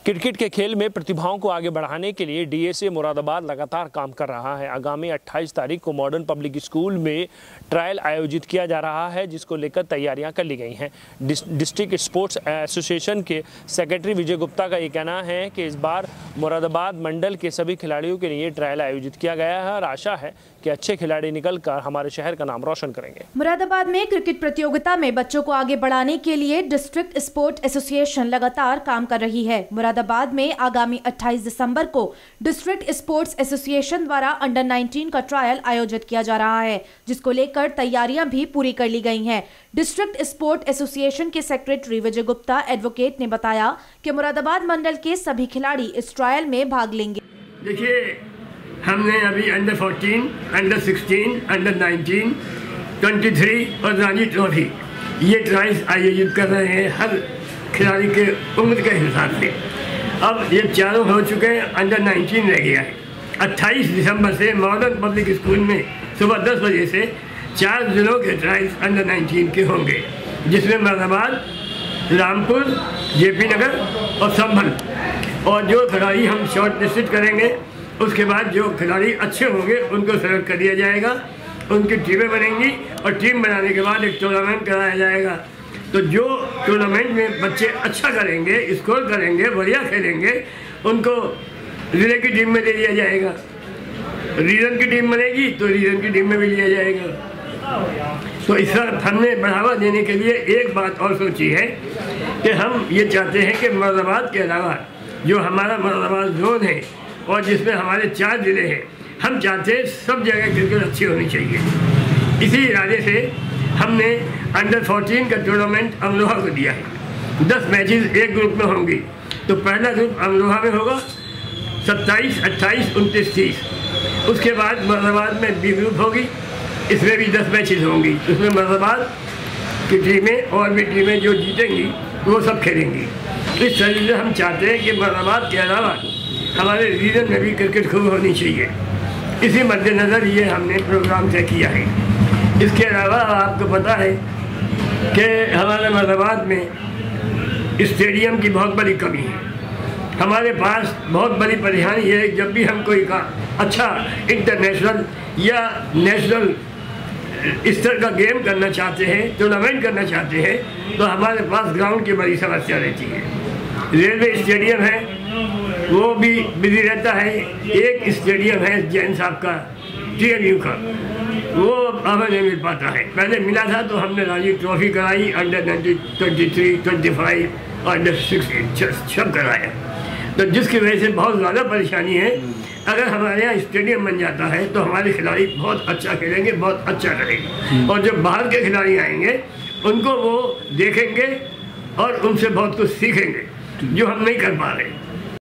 Cricket के खेल में प्रतिभाओं को आगे बढ़ाने के लिए डीएसए मुरादाबाद लगातार काम कर रहा है। आगामी 28 तारीख को मॉडर्न पब्लिक स्कूल में ट्रायल आयोजित किया जा रहा है, जिसको लेकर तैयारियां कर ली गई हैं। डिस्ट्रिक्ट स्पोर्ट्स एसोसिएशन के सेक्रेटरी विजय गुप्ता का ये कहना है कि इस बार मुरादाबाद मंडल के सभी खिलाड़ियों के लिए ट्रायल आयोजित किया गया है और आशा है कि अच्छे खिलाड़ी निकलकर हमारे शहर का नाम रोशन करेंगे। मुरादाबाद में क्रिकेट प्रतियोगिता में बच्चों को आगे बढ़ाने के लिए डिस्ट्रिक्ट स्पोर्ट्स एसोसिएशन लगातार काम कर रही है। मुरादाबाद में आगामी 28 दिसंबर को डिस्ट्रिक्ट स्पोर्ट्स एसोसिएशन द्वारा अंडर 19 का ट्रायल आयोजित किया जा रहा है, जिसको लेकर तैयारियां भी पूरी कर ली गई हैं। डिस्ट्रिक्ट स्पोर्ट्स एसोसिएशन के सेक्रेटरी विजय गुप्ता एडवोकेट ने बताया कि मुरादाबाद मंडल के सभी खिलाड़ी इस ट्रायल में भाग लेंगे। देखिए, हमने अभी अंडर 14, अंडर 16, अंडर 19, 23 और रणजी ट्रॉफी ये ट्रायल्स आयोजित कर रहे हैं हर खिलाड़ी के उम्र के हिसाब से। अब ये चारों हो चुके हैं, अंडर 19 रह गया है। 28 दिसंबर से मॉडर्न पब्लिक स्कूल में सुबह 10 बजे से 4 जिलों के ट्रायल्स अंडर 19 के होंगे, जिसमें मुरादाबाद, रामपुर, जेपी नगर और संभल। और जो खिलाड़ी हम शॉर्ट लिस्टेड करेंगे, उसके बाद जो खिलाड़ी अच्छे होंगे उनको सेलेक्ट कर दिया जाएगा, उनकी टीमें बनेंगी और टीम बनाने के बाद एक टूर्नामेंट कराया जाएगा। तो जो टूर्नामेंट में बच्चे अच्छा करेंगे, स्कोर करेंगे, बढ़िया खेलेंगे, उनको जिले की टीम में ले लिया जाएगा। रीजन की टीम बनेगी तो रीजन की टीम में भी लिया जाएगा। तो इस तरह हमने बढ़ावा देने के लिए एक बात और सोची है कि हम ये चाहते हैं कि मुरादाबाद के अलावा जो हमारा मुरादाबाद जोन है और जिसमें हमारे 4 जिले हैं, हम चाहते हैं सब जगह क्रिकेट अच्छी होनी चाहिए। इसी इरादे से हमने अंडर 14 का टूर्नामेंट अमरोहा को दिया है। 10 मैचेस एक ग्रुप में होंगी। तो पहला ग्रुप अमरोहा में होगा 27, 28, 29, 30। उसके बाद मुरादाबाद में बी ग्रुप होगी, इसमें भी 10 मैचेस होंगी। उसमें मुरादाबाद की टीमें और भी टीमें जो जीतेंगी वो सब खेलेंगी। इस तरीके से हम चाहते हैं कि मुरादाबाद के अलावा हमारे रीजन में भी क्रिकेट खूब होनी चाहिए। इसी मद्देनज़र ये हमने प्रोग्राम तय किया है। इसके अलावा आपको पता है कि हमारे मुरादाबाद में स्टेडियम की बहुत बड़ी कमी है। हमारे पास बहुत बड़ी परेशानी है, जब भी हम कोई अच्छा इंटरनेशनल या नेशनल स्तर का गेम करना चाहते हैं, टूर्नामेंट करना चाहते हैं, तो हमारे पास ग्राउंड की बड़ी समस्या रहती है। रेलवे स्टेडियम है, वो भी बिजी रहता है। एक स्टेडियम है जैन साहब का, TNU का, वो हमें नहीं मिल पाता है। पहले मिला था तो हमने रणजी ट्रॉफी कराई, अंडर 23, 25 और अंडर 16 सब कराया। तो जिसकी वजह से बहुत ज़्यादा परेशानी है। अगर हमारे यहाँ स्टेडियम बन जाता है तो हमारे खिलाड़ी बहुत अच्छा खेलेंगे, बहुत अच्छा करेंगे, और जब बाहर के खिलाड़ी आएंगे उनको वो देखेंगे और उनसे बहुत कुछ सीखेंगे जो हम नहीं कर पा रहे।